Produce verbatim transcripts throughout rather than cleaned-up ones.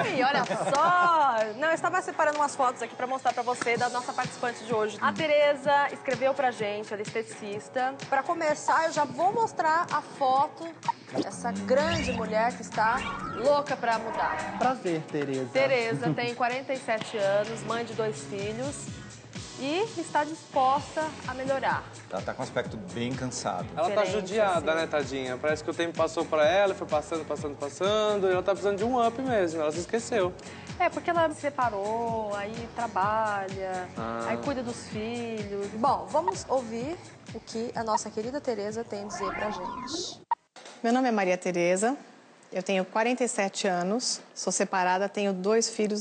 Oi, olha só! Não, eu estava separando umas fotos aqui para mostrar para você da nossa participante de hoje. A Tereza escreveu pra gente, ela é esteticista. Para começar, eu já vou mostrar a foto dessa grande mulher que está louca para mudar. Prazer, Tereza. Tereza tem quarenta e sete anos, mãe de dois filhos e está disposta a melhorar. Ela tá com um aspecto bem cansado. Ela tá Diferente, judiada, assim. né, tadinha? Parece que o tempo passou pra ela, foi passando, passando, passando, e ela tá precisando de um up mesmo, ela se esqueceu. É, porque ela se separou, aí trabalha, Ah. aí cuida dos filhos. Bom, vamos ouvir o que a nossa querida Tereza tem a dizer pra gente. Meu nome é Maria Tereza, eu tenho quarenta e sete anos, sou separada, tenho dois filhos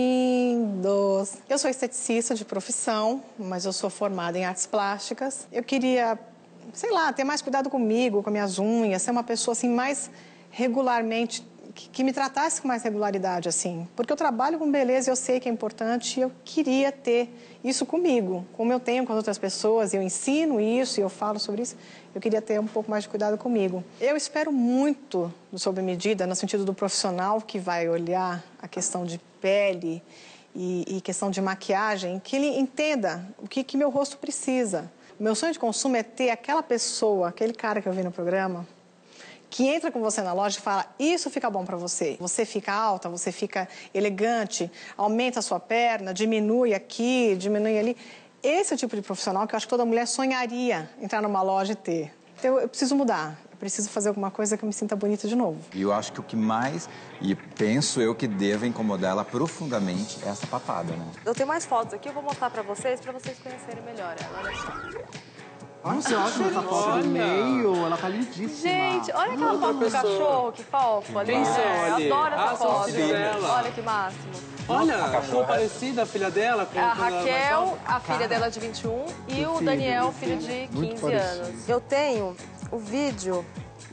lindos. Eu sou esteticista de profissão, mas eu sou formada em artes plásticas. Eu queria, sei lá, ter mais cuidado comigo, com minhas unhas, ser uma pessoa assim mais regularmente, que, que me tratasse com mais regularidade, assim. Porque eu trabalho com beleza e eu sei que é importante e eu queria ter isso comigo. Como eu tenho com as outras pessoas, eu ensino isso e eu falo sobre isso, eu queria ter um pouco mais de cuidado comigo. Eu espero muito do Sob Medida, no sentido do profissional que vai olhar a questão de pele e, e questão de maquiagem, que ele entenda o que, que meu rosto precisa. O meu sonho de consumo é ter aquela pessoa, aquele cara que eu vi no programa, que entra com você na loja e fala, isso fica bom pra você. Você fica alta, você fica elegante, aumenta a sua perna, diminui aqui, diminui ali. Esse é o tipo de profissional que eu acho que toda mulher sonharia entrar numa loja e ter. Então eu preciso mudar, eu preciso fazer alguma coisa que eu me sinta bonita de novo. E eu acho que o que mais, e penso eu que deva incomodar ela profundamente, é essa papada, né? Eu tenho mais fotos aqui, eu vou mostrar pra vocês, pra vocês conhecerem melhor ela, olha só. Nossa, ótima essa foto do meio, ela tá lindíssima. Gente, olha aquela foto do cachorro, que fofo ali, Quem são né? Eu ali? adoro essa Ah, são foto. os filhos dela. Olha que máximo. Olha, a cachorra parecida, a filha dela. Com É a quando ela era mais Raquel, nova. a filha dela de vinte e um, e o filho, Daniel, filho de quinze anos. Eu tenho o vídeo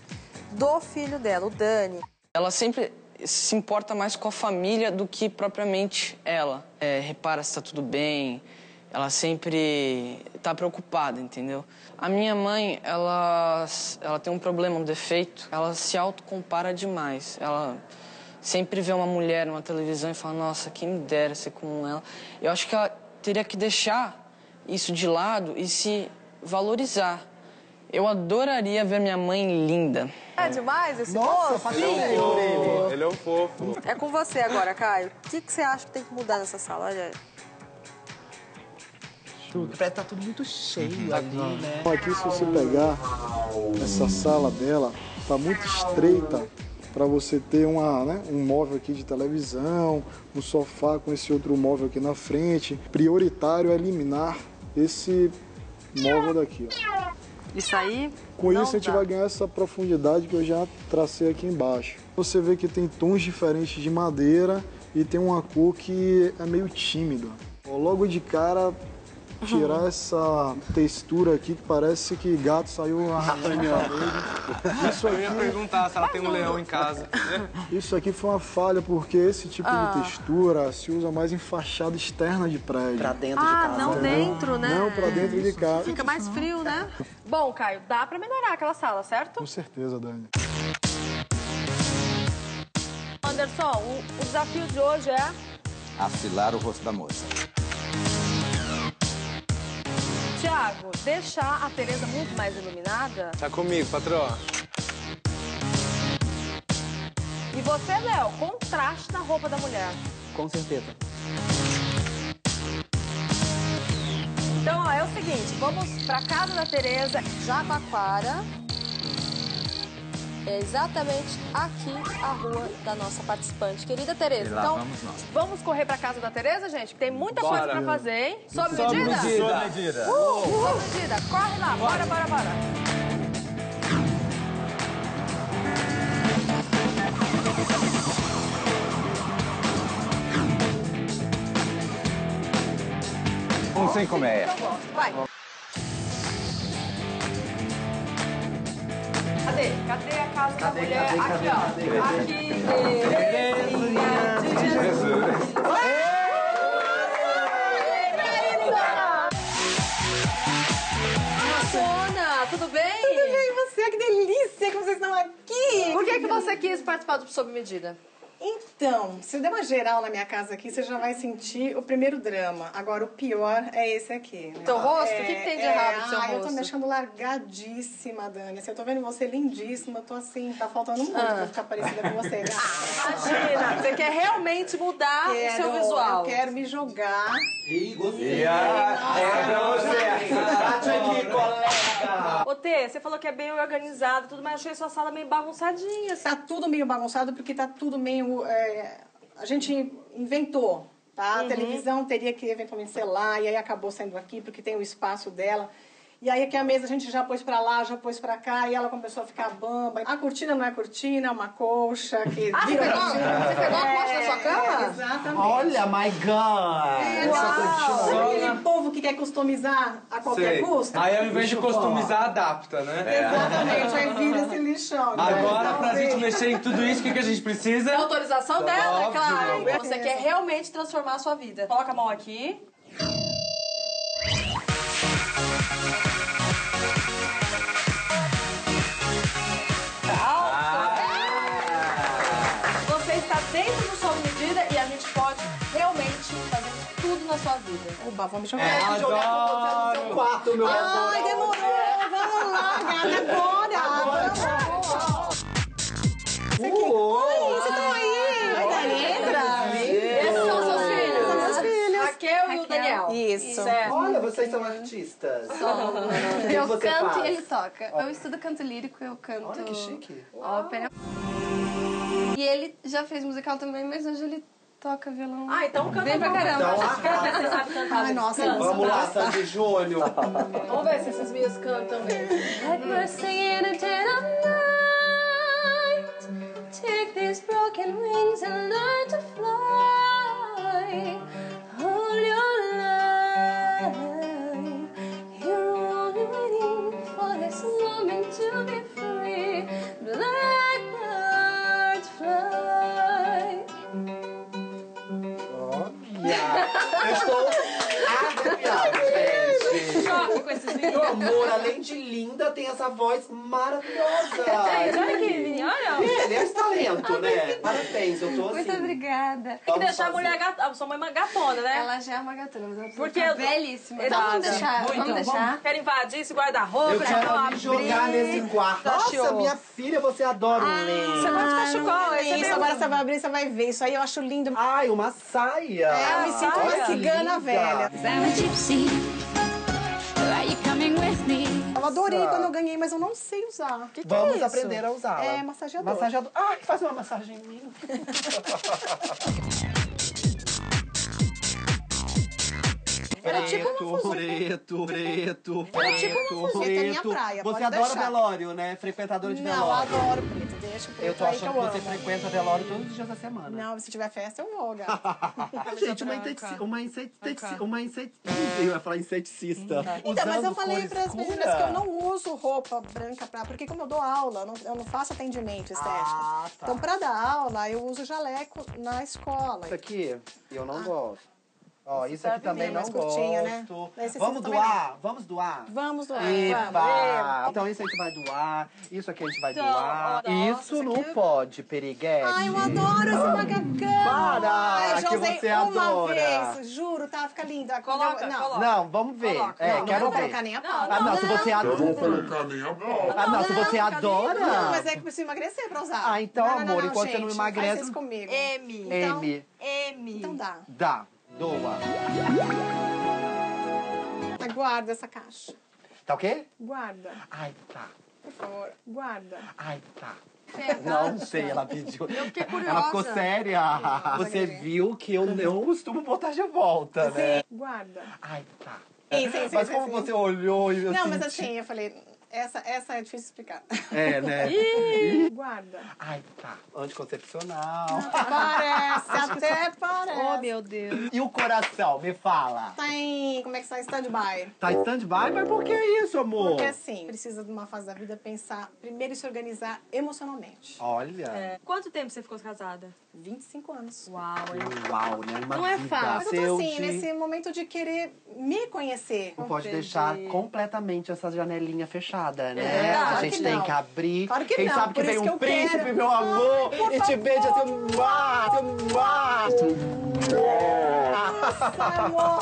do filho dela, o Dani. Ela sempre se importa mais com a família do que propriamente ela. É, repara se tá tudo bem, ela sempre tá preocupada, entendeu? A minha mãe, ela, ela tem um problema, um defeito, ela se autocompara demais. Ela sempre vê uma mulher numa televisão e fala, nossa, quem me dera ser como ela. Eu acho que ela teria que deixar isso de lado e se valorizar. Eu adoraria ver minha mãe linda. É demais esse Nossa, moço? apaixonei por ele. Ele é um fofo. É com você agora, Caio. O que, que você acha que tem que mudar nessa sala? Olha. Parece que tá tudo muito cheio ali, né? Aqui, se você pegar essa sala dela, tá muito estreita para você ter uma, né, um móvel aqui de televisão, um sofá com esse outro móvel aqui na frente. Prioritário é eliminar esse móvel daqui, ó. Isso aí? Com não isso a gente dá. vai ganhar essa profundidade que eu já tracei aqui embaixo. Você vê que tem tons diferentes de madeira e tem uma cor que é meio tímida. Logo de cara, tirar uhum. essa textura aqui que parece que gato saiu arrastando a parede. Isso Eu ia aqui, perguntar se ela tem um leão em casa. isso aqui foi uma falha, porque esse tipo Ah. de textura se usa mais em fachada externa de prédio. Pra dentro de Ah, casa. não entendeu? dentro, né? Não, pra dentro de casa. Fica mais frio, né? Bom, Caio, dá pra melhorar aquela sala, certo? Com certeza, Dani. Anderson, o, o desafio de hoje é... Afilar o rosto da moça. Tiago, deixar a Tereza muito mais iluminada. Tá comigo, patroa. E você, Léo, contraste na roupa da mulher. Com certeza. Então, ó, é o seguinte, vamos pra casa da Tereza, Jabaquara. É exatamente aqui a rua da nossa participante, querida Tereza. E lá Então, vamos nós. vamos correr pra casa da Tereza, gente? Tem muita Bora. coisa pra fazer, hein? Sob Sob medida? medida. Sob medida. Uh, sob medida. Corre lá, bora, bora, bora. Um sem colmeia. Eu gosto, vai. Cadê? Cadê a casa da mulher? cadê, Aqui, cadê, ó. cadê? Aqui. Terezinha de Jesus. Sona, tudo bem? E você, que delícia que vocês estão aqui! Por que, que você quis participar do Sob Medida? Então, se eu der uma geral na minha casa aqui, você já vai sentir o primeiro drama. Agora, o pior é esse aqui. Né? Teu rosto? É, o que, que tem de é, errado no seu ah, rosto? eu tô me achando largadíssima, Dani. Assim, eu tô vendo você lindíssima, eu tô assim, tá faltando muito ah. pra ficar parecida com você. Né? Imagina, você quer realmente mudar quero, o seu visual. Eu quero me jogar. Ih, gostei. É pra você. Bate aqui, colega. Ô, Tê, você falou que é bem organizado, tudo, mas eu achei sua sala meio bagunçadinha. Assim. Tá tudo meio bagunçado porque tá tudo meio... É, a gente inventou, tá? A uhum. televisão teria que eventualmente ser lá e aí acabou saindo aqui porque tem o espaço dela. E aí aqui a mesa a gente já pôs pra lá, já pôs pra cá e ela começou a ficar bamba. A cortina não é cortina, é uma colcha que... Ah, você pegou, você pegou a colcha da sua cama? É, exatamente. Olha, my God! É, sabe aquele povo que quer customizar a qualquer Sei. custo? Aí ao invés de customizar, adapta, né? Exatamente, aí vira esse lixão. né? Agora, Então, pra assim, gente mexer em tudo isso, o que, que a gente precisa? A autorização dela, é Óbvio. claro. Você quer realmente transformar a sua vida. Coloca a mão aqui. Você está dentro do sua medida e a gente pode realmente fazer tudo na sua vida. Oba, vamos jogar. É, Vamos jogar com você no seu quarto, meu amor. Ai, demorou. Vamos lá, gata, agora. Oi, vocês estão aí? Oi, Dani, entra. Esses são seus filhos? São meus filhos. Raquel e o Daniel. Isso. Certo. Olha, vocês são artistas. O que Eu você canto faz? e ele toca. Eu estudo canto lírico, eu canto Olha que chique. ópera. E ele já fez musical também, mas hoje ele toca violão. Ah, então canta bem pra uma caramba. coisa. Você sabe cantar. Ai, nossa, Canta. Vamos lá, Sandy Júnior. Vamos ver se esses meninos cantam mesmo. Like we're singing a dead of night. Take these broken wings and learn to fly. Hold your line. You're only waiting for this moment to be free. Blackbirds fly. Eu estou arrepiado, gente. Choque com esses meninos. Meu amor, além de linda, tem essa voz maravilhosa. Gente, olha aqui, menino, olha. Ele é esse talento, né? Parabéns, eu tô assim. Muito obrigada. Tem que Vamos deixar a fazer. mulher gatona, sua mãe é uma gatona, né? Ela já é uma gatona, mas ela Porque tá eu- belíssima. Exato. Então vamos deixar, Muito, vamos deixar. Quero invadir esse guarda-roupa. Eu já quero vou me abrir. jogar nesse quarto. Nossa, Cachorro. minha filha, você adora um lenço. Você gosta de cachecol? Esse é Isso, mesmo. agora você vai abrir, você vai ver. Isso aí eu acho lindo. Ai, uma saia. É, eu me sinto saia. uma cigana velha. I'm a gypsy. Are you coming with me? Eu adorei quando eu ganhei, mas eu não sei usar. O que, que Vamos é isso? aprender a usá-la. É massageador. Massageador. Ai, faz uma massagem em mim. Era tipo uma fuzeta. preto, preto, preto, Era tipo uma fuzeta, é minha praia, Você pode adora deixar. velório, né? Frequentadora de Não, eu velório. adoro preto. Deixa o preto Eu tô aí que achando eu que você amo. frequenta velório todos os dias da semana. Não, se tiver festa, eu vou, gata. Gente, uma inseticista. Uma inseticista. Uma inseticista. Eu ia falar inseticista. Então, mas eu Usando falei cor para as escura. meninas que eu não uso roupa branca pra... Porque como eu dou aula, eu não, eu não faço atendimento estético. Ah, tá. Então, pra dar aula, eu uso jaleco na escola. Isso aqui, eu não gosto. Ó, isso aqui tá também bem não mais curtinho, né? gosto. Esse Vamos também doar? Vamos doar? Vamos doar. Epa! Vamos. Então isso a gente vai doar, isso aqui a gente vai Então, doar. ó, nossa, Isso isso não aqui- pode, Periguete. Ai, eu adoro esse macacão. Para, Ai, eu já que usei você uma adora. vez, juro, tá? Fica linda. Coloca, não, coloca. Não, vamos ver. Coloca. É, não, não quero vou ver. colocar nem a pau. Ah, não, se você adora. Eu vou colocar nem a bola. Ah, não, se você adora. Não, mas é que eu preciso emagrecer pra usar. Ah, então, Não, não, amor, não, enquanto você gente, não faz emagrece- isso comigo. M. Então, M. M. Então dá. Dá, doa. Mas guarda essa caixa. Tá o quê? Guarda, Ai, tá. por favor. Guarda. Ai, tá. Pega. Não sei, ela pediu. Eu fiquei curiosa. Ela ficou séria. Você viu que eu não costumo botar de volta, né? Guarda. Ai, tá. Sim, sim, sim, Mas sim, como sim. você olhou e eu Não, mas senti- assim, eu falei, essa, essa é difícil explicar. É, né? Guarda. Ai, tá. Anticoncepcional. Parece, até parece. Oh, meu Deus. E o coração, me fala. Tá em, como é que está? Stand-by. Tá em stand-by? Mas por que isso, amor? Porque assim, precisa de uma fase da vida pensar, primeiro se organizar emocionalmente. Olha. É. Quanto tempo você ficou casada? vinte e cinco anos. Uau, hein? Uau, né? Uma Não é vida. fácil. Mas eu tô assim, de- nesse momento de querer me conhecer. Não pode Entendi. deixar completamente essa janelinha fechada, né? verdade. a gente Claro que tem não. que abrir. Claro que Quem não, sabe que por vem isso um que um eu príncipe, quero. meu amor, Ai, por e te favor. beija assim, uá, uá. Nossa, amor.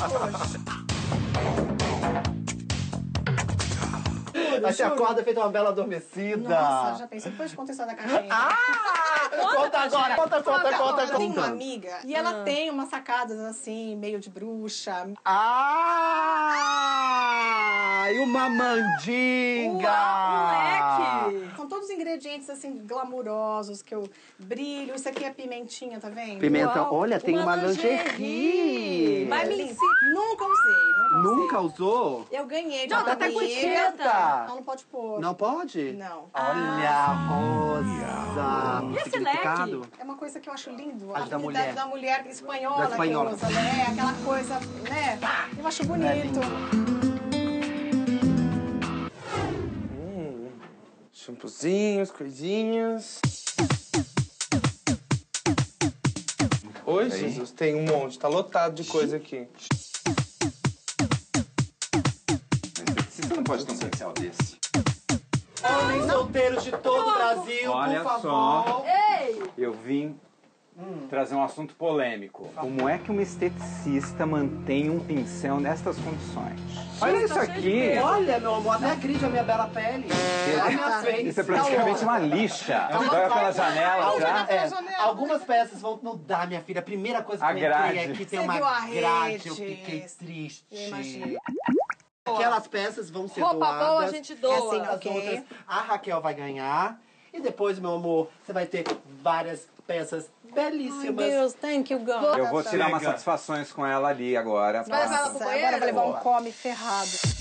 Aí você acorda feito uma bela adormecida. Nossa, já pensei depois de contar isso da caixinha. Ah! Conta agora! Conta, conta, conta, Eu tenho uma conta. amiga e ela tem umas sacadas assim, meio de bruxa. Ah! E uma mandinga! Moleque! São todos ingredientes assim glamurosos que eu brilho. Isso aqui é pimentinha, tá vendo? Pimenta, Uau, olha, tem uma, uma lingerie. Vai me Sim. ensinar. Nunca usei, nunca usei. Nunca usou? Eu ganhei de Não, uma tá até com amiga. etiqueta. Não, não pode pôr. Não pode? Não. Olha, rosa. E esse Significado? leque? É uma coisa que eu acho lindo. A A da da mulher. da mulher espanhola, Da espanhola. que usa, né? Aquela coisa, né? Eu acho bonito. Hum, shampoozinhos, coisinhas. Oi, Jesus, tem um monte, tá lotado de coisa aqui. Você não pode ter um potencial desse. Homens solteiros de todo o Brasil, Olha por só. favor. Ei! Eu vim trazer um assunto polêmico. Como é que uma esteticista mantém um pincel nestas condições? Olha isso aqui! Olha, meu amor, até agride a minha bela pele. Olha a minha frente. Isso é praticamente uma lixa. Vai pela janela já. É, algumas peças vão mudar, minha filha. A primeira coisa que A eu entrei grade. aqui tem Você uma viu a grade. rede? Eu fiquei triste. Eu imagino. Aquelas peças vão ser Roupa doadas. boa a gente doa. É assim, As ok. outras, a Raquel vai ganhar. E depois, meu amor, você vai ter várias peças Ai, belíssimas. Deus, thank you, God. Eu vou tirar umas Chega. satisfações com ela ali agora. Vai levar ela pro Nossa, banheiro? agora eu vou levar um come ferrado.